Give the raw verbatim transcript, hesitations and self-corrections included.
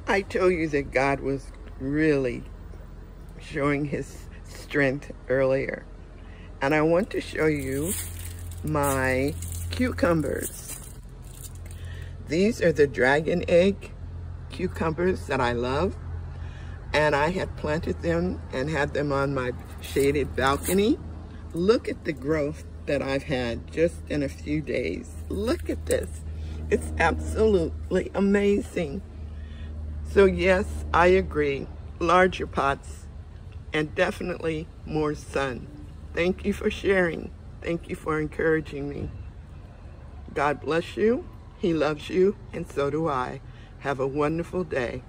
I told you that God was really showing his strength earlier. And I want to show you my cucumbers. These are the dragon egg cucumbers that I love. And I had planted them and had them on my shaded balcony. Look at the growth that I've had just in a few days. Look at this. It's absolutely amazing. So yes, I agree. Larger pots and definitely more sun. Thank you for sharing. Thank you for encouraging me. God bless you. He loves you, and so do I. Have a wonderful day.